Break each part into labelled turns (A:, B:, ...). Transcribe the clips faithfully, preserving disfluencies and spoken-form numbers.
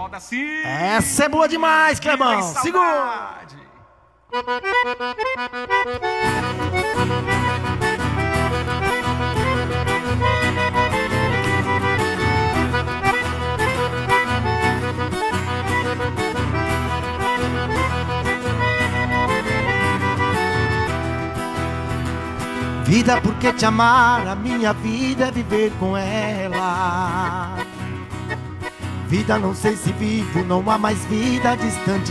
A: Roda sim.
B: Essa é boa demais, Clebão. Segura. Vida, porque te amar, a minha vida é viver com ela. Vida, não sei se vivo, não há mais vida distante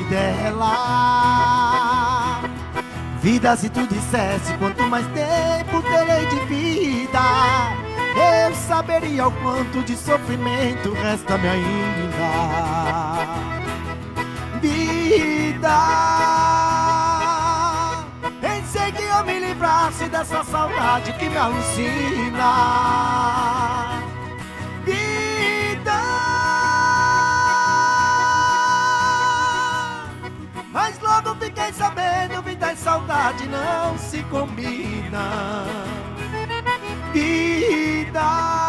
B: dela. Vida, se tu dissesse quanto mais tempo terei de vida, eu saberia o quanto de sofrimento resta-me ainda. Vida, pensei que eu me livrasse dessa saudade que me alucina. Vida, mas logo fiquei sabendo, vida e saudade não se combina. Vida,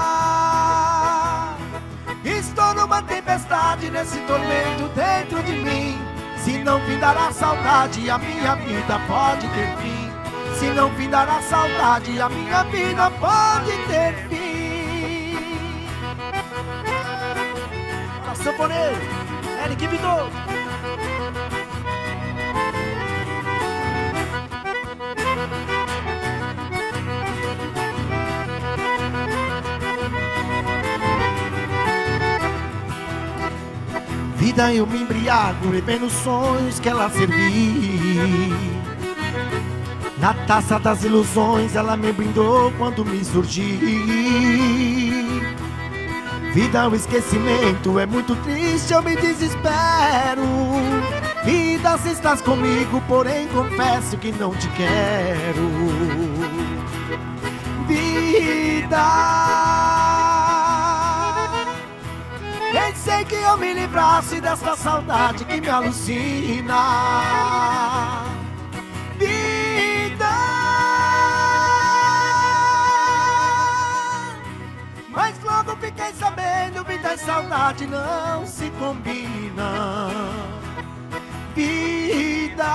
B: estou numa tempestade, nesse tormento dentro de mim. Se não findar a saudade, a minha vida pode ter fim. Se não findar a saudade, a minha vida pode ter fim. A sanfoneiro, Eric Vidor. Vida, eu me embriago bebendo sonhos que ela serviu. Na taça das ilusões ela me brindou quando me surgi. Vida, o esquecimento é muito triste, eu me desespero. Vida, se estás comigo, porém confesso que não te quero. Vida, pensei que eu me livrasse dessa saudade que me alucina. Vida, mas logo fiquei sabendo, vida e saudade não se combina. Vida,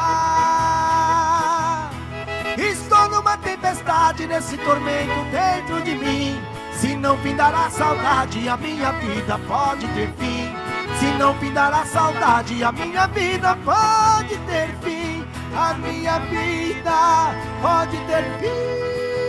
B: estou numa tempestade, nesse tormento dentro de mim. Se não findar a saudade, a minha vida pode ter fim. Se não findar a saudade, a minha vida pode ter fim. A minha vida pode ter fim.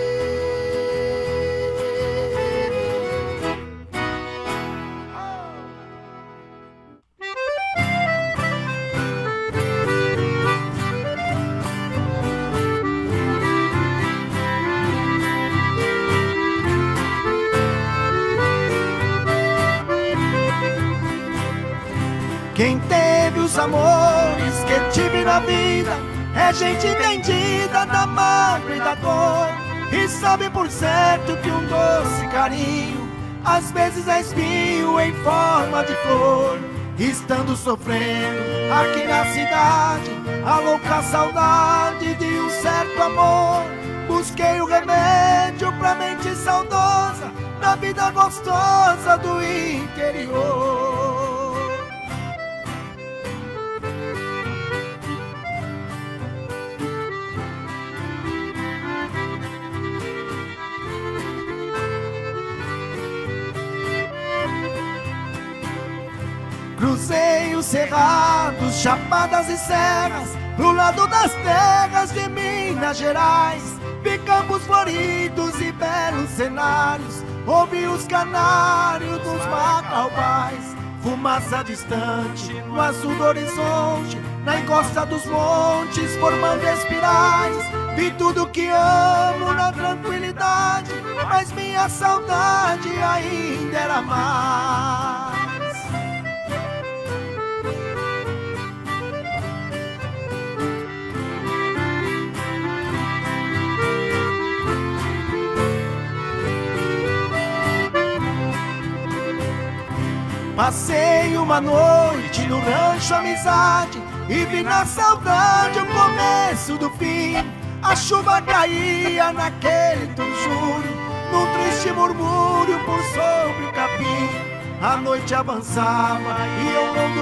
B: Quem teve os amores que tive na vida é gente entendida da mágoa e da dor, e sabe por certo que um doce carinho às vezes é espinho em forma de flor. Estando sofrendo aqui na cidade a louca saudade de um certo amor, busquei o remédio pra mente saudosa da vida gostosa do interior. Cruzei os cerrados, chapadas e serras, pro lado das terras de Minas Gerais. Vi campos floridos e belos cenários, ouvi os canários dos macaubais. Fumaça distante no azul do horizonte, na encosta dos montes formando espirais. Vi tudo que amo na tranquilidade, mas minha saudade ainda era mais. Passei uma noite no rancho Amizade e vi na saudade o começo do fim. A chuva caía naquele tonjúrio, num triste murmúrio por sobre o capim. A noite avançava e eu não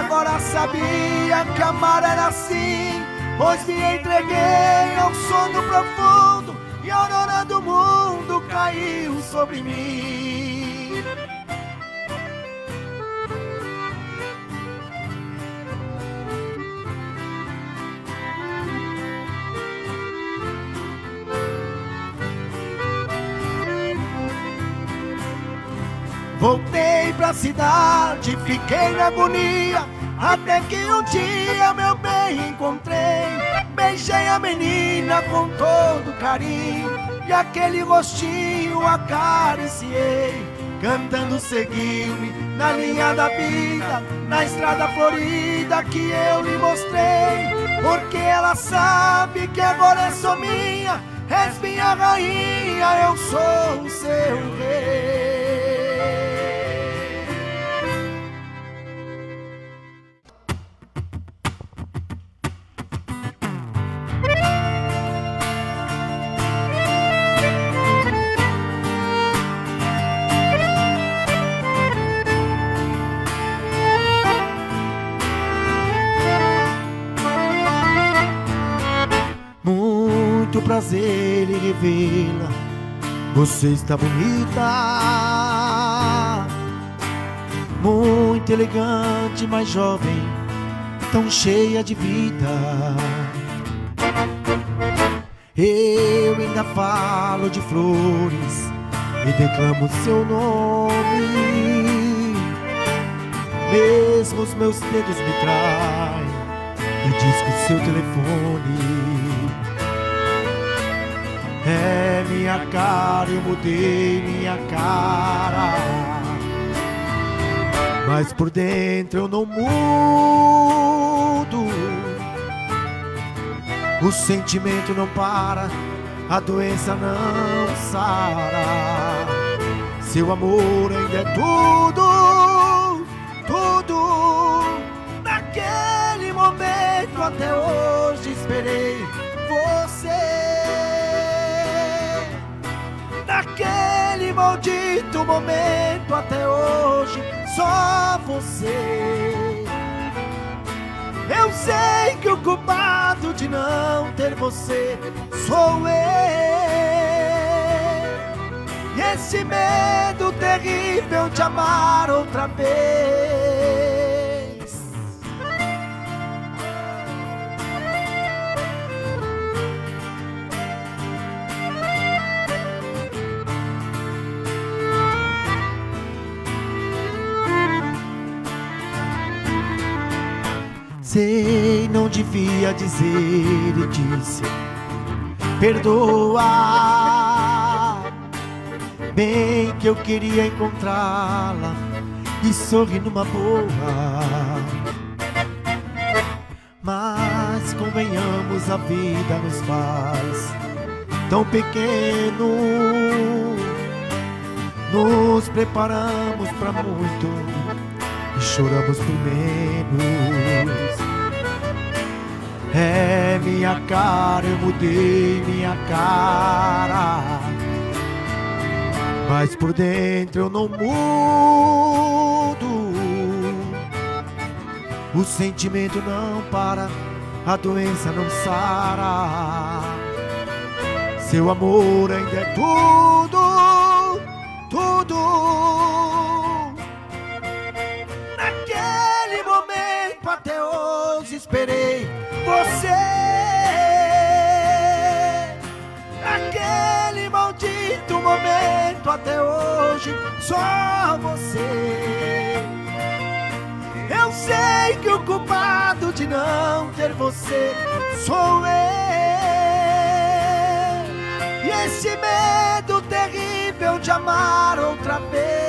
B: agora sabia que amar era assim, pois me entreguei ao sono profundo e a aurora do mundo caiu sobre mim. Voltei pra cidade, fiquei na agonia, até que um dia, meu bem, encontrei. Beijei a menina com todo carinho e aquele rostinho acariciei. Cantando seguiu-me na linha da vida, na estrada florida que eu lhe mostrei. Porque ela sabe que agora é só minha, és minha rainha, eu sou o seu rei. Muito prazer e revela, você está bonita, muito elegante, mais jovem, tão cheia de vida. Eu ainda falo de flores e declamo seu nome, mesmo os meus dedos me traem e diz que o seu telefone é minha cara. Eu mudei minha cara, mas por dentro eu não mudo. O sentimento não para, a doença não sara. Seu amor ainda é tudo, tudo. Naquele momento até hoje esperei você. Naquele maldito momento até hoje, só você. Eu sei que o culpado de não ter você sou eu. E esse medo terrível de amar outra vez. Sei, não devia dizer e disse, perdoa. Bem que eu queria encontrá-la e sorrir numa boa. Mas convenhamos, a vida nos faz tão pequeno. Nos preparamos pra muito e choramos por menos. É minha cara, eu mudei minha cara, mas por dentro eu não mudo. O sentimento não para, a doença não sara. Seu amor ainda é tudo, tudo. Naquele momento até hoje esperei você. Naquele maldito momento até hoje, só você. Eu sei que o culpado de não ter você sou eu. E esse medo terrível de amar outra vez